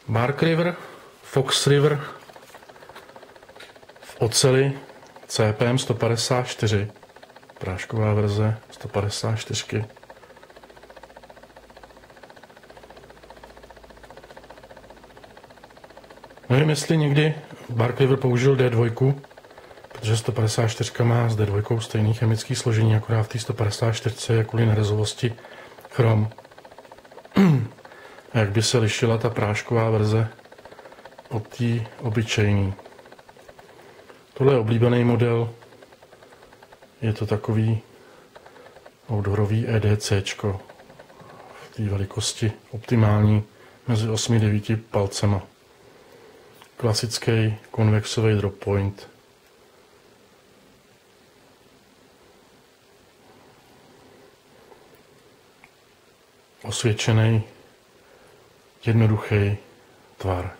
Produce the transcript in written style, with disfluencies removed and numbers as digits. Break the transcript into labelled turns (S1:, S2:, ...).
S1: Bark River, Fox River v oceli CPM 154, prášková verze 154. Nevím, jestli někdy Bark River použil D2, protože 154 má s D2 stejný chemický složení, akorát v té 154 je kvůli nerezovosti chrom. Jak by se lišila ta prášková verze od té obyčejné. Tohle je oblíbený model. Je to takový outdoorový EDCčko v té velikosti optimální mezi 8-9 palcema. Klasický konvexový drop point. Osvědčený, jednoduchý tvar.